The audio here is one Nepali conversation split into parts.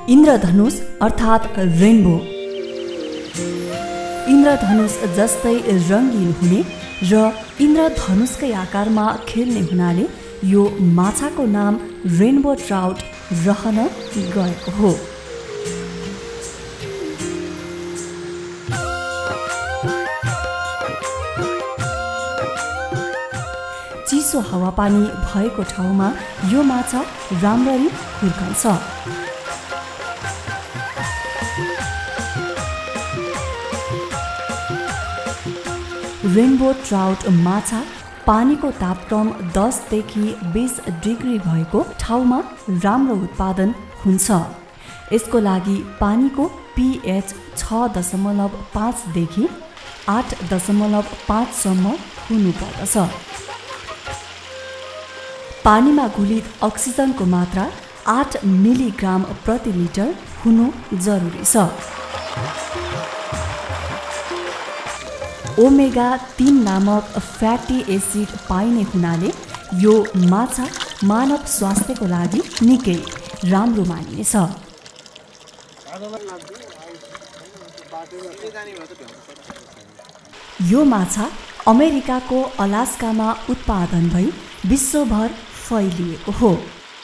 इन्द्रधनुष अर्थात् रेनबो। इन्द्रधनुष जस्तै रङ्गीन हुने र इन्द्रधनुषकै आकारमा खेल्ने हुनाले यो माछाको नाम रेनबो ट्राउट रहन गएको हो। चिसो हावापानी भएको ठाउँमा यो माछा राम्ररी हुर्कन्छ। रेनबो ट्राउट माछा पानीको तापक्रम 10 देखि 20 डिग्री भएको ठाउँमा राम्रो उत्पादन हुन्छ। यसको लागि पानीको pH 6.5 देखि 8.5 सम्म हुनुपर्दछ। पानीमा घुलित अक्सिजनको मात्रा 8 मिलिग्राम प्रति लिटर हुनु जरुरी छ। ओमेगा 3 नामक फ्याटी एसिड पाइने हुनाले यो माछा मानव स्वास्थ्यको लागि निकै राम्रो मानिनेछ। यो माछा अमेरिकाको अलास्कामा उत्पादन भई विश्वभर फैलिएको हो।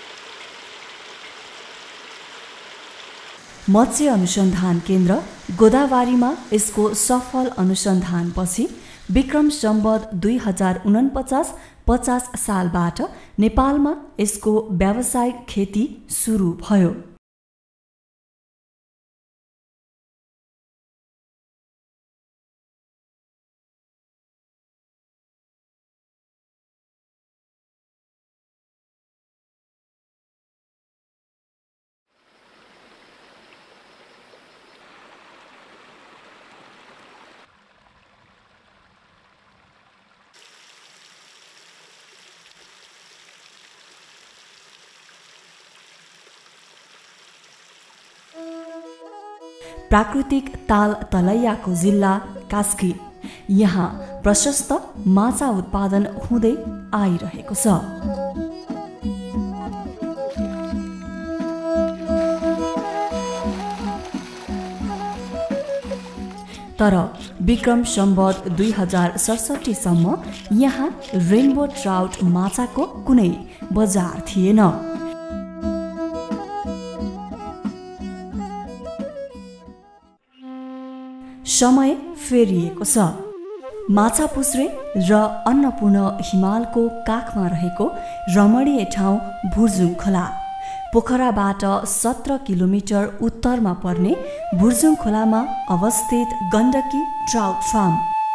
मत्स्य अनुसन्धान केन्द्र गोदावारीमा यसको सफल अनुसन्धानपछि विक्रम सम्वत 2049-50 सालबाट नेपालमा यसको व्यावसायिक खेती सुरु भयो। प्राकृतिक ताल तलैयाको जिल्ला कास्की। यहाँ प्रशस्त माछा उत्पादन हुँदै आइरहेको छ। तर विक्रम सम्वत 2067 सम्म यहाँ रेनबो ट्राउट माछाको कुनै बजार थिएन। समय फेरिएको छ। माछापुच्छ्रे र अन्नपूर्ण हिमालको काखमा रहेको रमणीय ठाउँ भुर्जुङ खोला। पोखराबाट 17 किलोमिटर उत्तरमा पर्ने भुर्जुङ खोलामा अवस्थित Gandaki trout farm.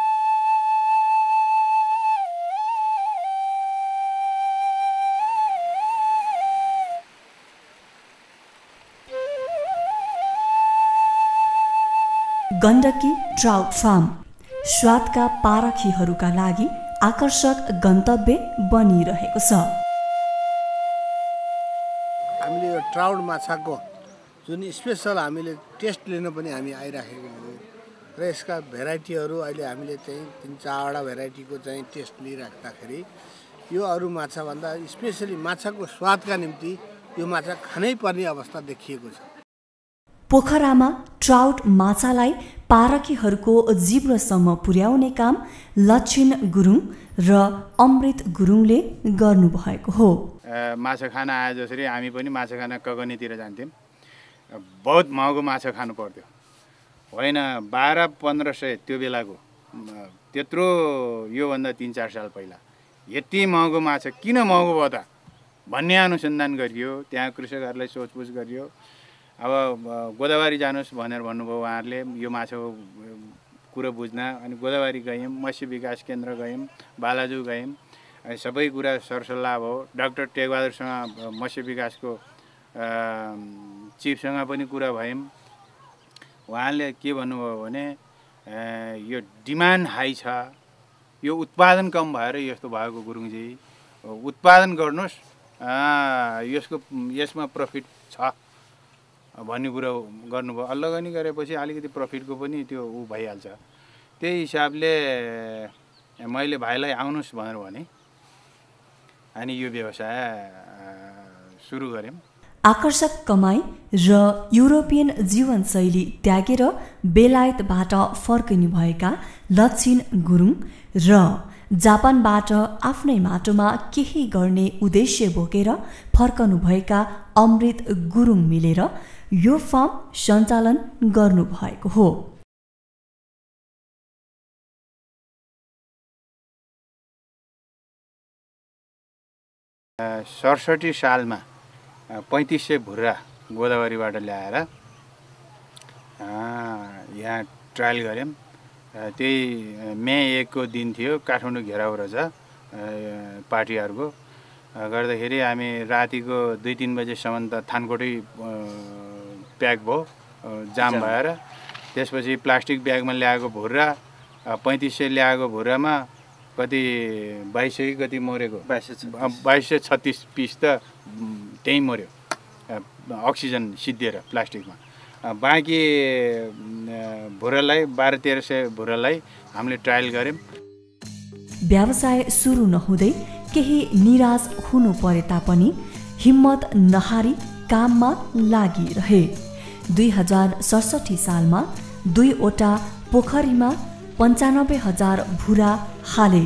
Gandaki trout farm स्वादका पारखीहरूका लागि आकर्षक गन्तव्य बनिरहेको छ। हामीले यो ट्राउट माछाको जुन स्पेसल हामीले टेस्ट लिन पनि हामी आइराखेको हौँ र यसका भेराइटीहरू अहिले हामीले चाहिँ 3-4वटा भेराइटीको चाहिँ टेस्ट लिइराख्दाखेरि यो अरू माछाभन्दा स्पेसली माछाको स्वादका निम्ति यो माछा खानै पर्ने अवस्था देखिएको छ। पोखरामा ट्राउट माछालाई पारखीहरूको जिब्रोसम्म पुर्याउने काम लक्षिण गुरुङ र अमृत गुरुङले गर्नुभएको हो। माछा खान आए जसरी हामी पनि माछा खान कगनीतिर जान्थ्यौँ। बहुत महँगो माछा खानु पर्थ्यो, होइन 1200-1500 त्यो बेलाको, त्यत्रो योभन्दा 3-4 साल पहिला। यति महँगो माछा किन महँगो भयो त भन्ने अनुसन्धान गरियो। त्यहाँ कृषकहरूलाई सोचपुछ गरियो। अब गोदावारी जानुहोस् भनेर भन्नुभयो उहाँहरूले यो माछाको कुरो बुझ्न। अनि गोदावारी गयौँ, मत्स्य विकास केन्द्र गयौँ, बालाजु गयौँ, सबै कुरा सरसल्लाह भयो। डाक्टर टेकबहादुरसँग मत्स्य विकासको चिफसँग पनि कुरा भयौँ। उहाँले के भन्नुभयो भने यो डिमान्ड हाई छ, यो उत्पादन कम भएर यस्तो भएको गुरुङजी, उत्पादन गर्नुहोस्, यसमा प्रफिट छ भन्ने कुरा गर्नुभयो। अल्लगनी गरेपछि अलिकति प्रफिटको पनि त्यो भइहाल्छ। त्यही हिसाबले मैले भाइलाई आउनुहोस् भनेर भने अनि यो व्यवसाय सुरु गऱ्यौँ। आकर्षक कमाई र युरोपियन जीवनशैली त्यागेर बेलायतबाट फर्किनु भएका लक्षिन गुरुङ र जापानबाट आफ्नै माटोमा केही गर्ने उद्देश्य बोकेर फर्कनुभएका अमृत गुरुङ मिलेर यो फार्म सञ्चालन गर्नुभएको हो। सडसठी सालमा 3500 भुर्रा गोदावरीबाट ल्याएर यहाँ ट्रायल गऱ्यौँ। त्यही मे 1 को दिन थियो, काठमाडौँ घेराउ रहेछ पार्टीहरूको। गर्दाखेरि हामी रातिको 2-3 बजेसम्म त थानकोटै प्याक भयो, जाम भएर। त्यसपछि प्लास्टिक ब्यागमा ल्याएको भुर्रा 3500 ल्याएको भुर्रामा कति 2200 कि कति मरेको, 2236 पिस त त्यहीँ मऱ्यो अक्सिजन सिद्धिएर प्लास्टिकमा। बाँकी भुरालाई 1200-1300 भुरालाई हामीले ट्रायल गऱ्यौँ। व्यवसाय सुरु नहुँदै केही निराश हुनु परे तापनि हिम्मत नहारी काममा लागिरहे। 2067 सालमा 2वटा पोखरीमा 95,000 भुरा हाले।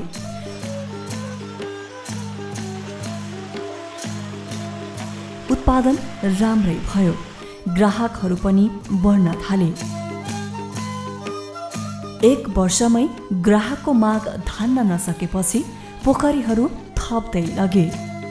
उत्पादन राम्रै भयो, ग्राहकहरू पनि बढ्न थाले। 1 वर्षमै ग्राहकको माग धान्न नसकेपछि पोखरीहरू थप्दै लगे।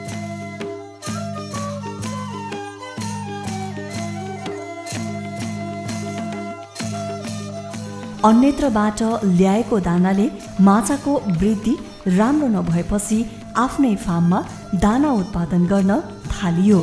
अन्यत्रबाट ल्याएको दानाले माछाको वृद्धि राम्रो नभएपछि आफ्नै फार्ममा दाना उत्पादन गर्न थालियो।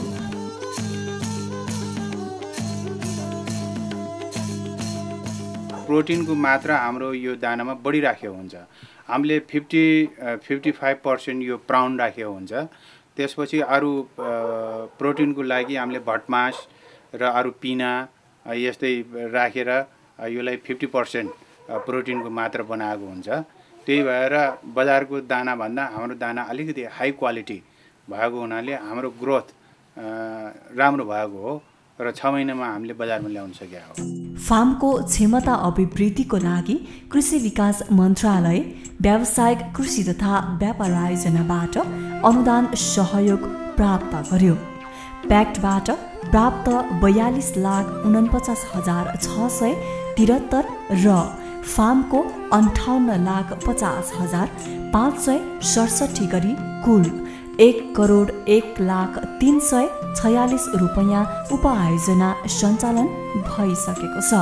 प्रोटिनको मात्रा हाम्रो यो दानामा बढिराखेको हुन्छ। हामीले 50-55% यो प्राउन राखेको हुन्छ। त्यसपछि अरू प्रोटिनको लागि हामीले भटमास र अरू पिना यस्तै राखेर यसलाई 50% प्रोटिनको मात्रा बनाएको हुन्छ। त्यही भएर बजारको दानाभन्दा हाम्रो दाना अलिकति हाई क्वालिटी भएको हुनाले हाम्रो ग्रोथ राम्रो भएको हो र 6 महिनामा हामीले बजारमा ल्याउन सकेका हो। फार्मको क्षमता अभिवृद्धिको लागि कृषि विकास मन्त्रालय व्यावसायिक कृषि तथा व्यापार आयोजनाबाट अनुदान सहयोग प्राप्त गर्यो। प्याक्टबाट प्राप्त 42,49,673 र फार्मको 58,50,567 गरी कुल 1,01,03,46 रुपैयाँ उपआयोजना सञ्चालन भइसकेको छ।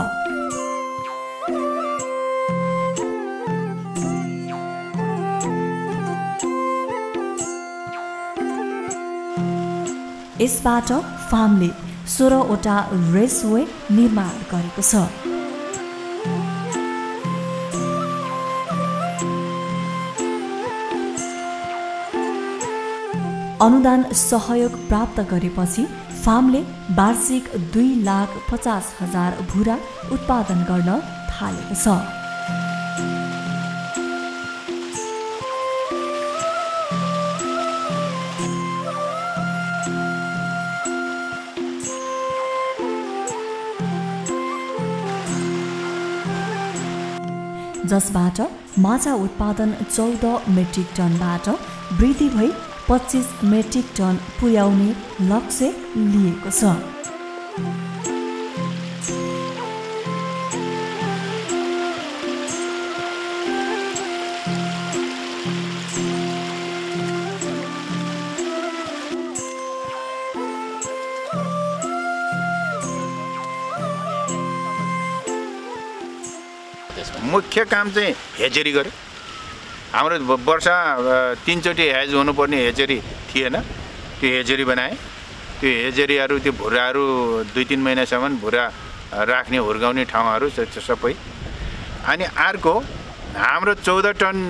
यसबाट फार्मले 16वटा रेसवे निर्माण गरेको छ। अनुदान सहयोग प्राप्त गरेपछि फार्मले वार्षिक 2,50,000 भुरा उत्पादन गर्न थालेको छ। जसबाट माछा उत्पादन 14 मेट्रिक टनबाट वृद्धि भई 25 मेट्रिक टन पुर्याउने लक्ष्य लिएको छ। मुख्य काम चाहिँ हेचेरी गर्यो। हाम्रो वर्ष 3 चोटि हेज हुनुपर्ने हेचेरी थिएन, त्यो हेचेरी बनाए। त्यो हेचेरीहरू त्यो भुराहरू 2-3 महिनासम्म भुरा राख्ने हुर्काउने ठाउँहरू सबै। अनि अर्को हाम्रो 14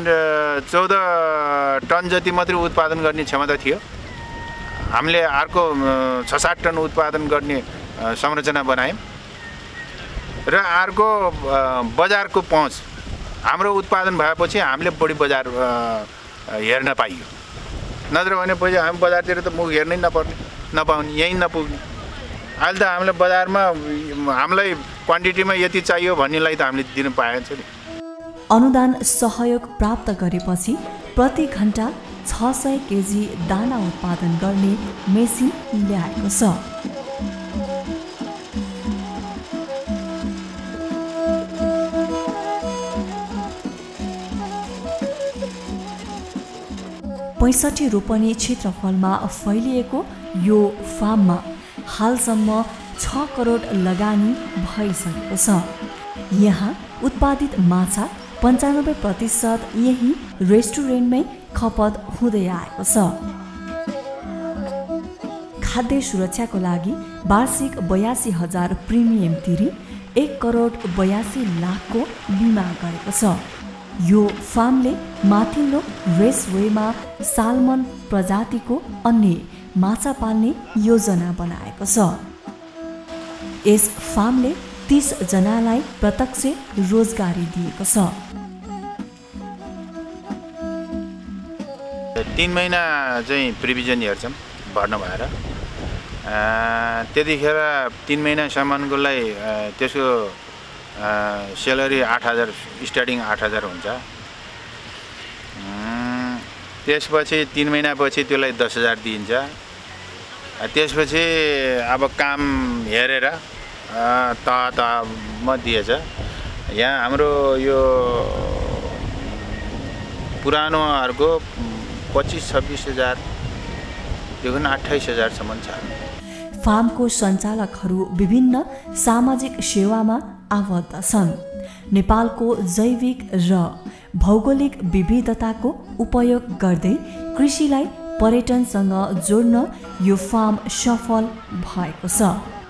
टन जति मात्रै उत्पादन गर्ने क्षमता थियो। हामीले अर्को 6-7 टन उत्पादन गर्ने संरचना बनायौँ। र अर्को बजारको पहुँच, हाम्रो उत्पादन भएपछि हामीले बढी बजार हेर्न पाइयो। नत्र भनेपछि हामी बजारतिर त मुख हेर्नै नपाउने, यहीँ नपुग्ने। अहिले त हामीले बजारमा हामीलाई क्वान्टिटीमा यति चाहियो भन्नेलाई त हामीले दिनु पाएको छ नि। अनुदान सहयोग प्राप्त गरेपछि प्रति घण्टा 600 केजी दाना उत्पादन गर्ने मेसिन ल्याएको छ। पैँसठी रोपनी क्षेत्रफलमा फैलिएको यो फार्ममा हालसम्म 6 करोड लगानी भइसकेको छ। यहाँ उत्पादित माछा 95% यही रेस्टुरेन्टमै खपत हुँदै आएको छ। खाद्य सुरक्षाको लागि वार्षिक 82,000 प्रिमियम तिरी 1 करोड 82 लाखको बिमा गरेको छ। यो फार्मले माथिल्लो रेसवेमा साल्मन प्रजातिको अन्य माछा पाल्ने योजना बनाएको छ। यस फार्मले 30 जनालाई प्रत्यक्ष रोजगारी दिएको छ। 3 महिना चाहिँ प्रिभिजन हेर्छौँ भर्नु भएर, त्यतिखेर 3 महिनासम्मको लागि त्यसको सेलरी 8,000 स्टार्टिङ 8,000 हुन्छ। त्यसपछि 3 महिनापछि त्यसलाई 10,000 दिइन्छ। त्यसपछि अब काम हेरेर तहमा दिएछ। यहाँ हाम्रो यो पुरानोहरूको 25-26 हजारदेखि 28 हजारसम्म छ। फार्मको सञ्चालकहरू विभिन्न सामाजिक सेवामा आबद्ध छन्। नेपालको जैविक र भौगोलिक विविधताको उपयोग गर्दै कृषिलाई पर्यटनसँग जोड्न यो फार्म सफल भएको छ।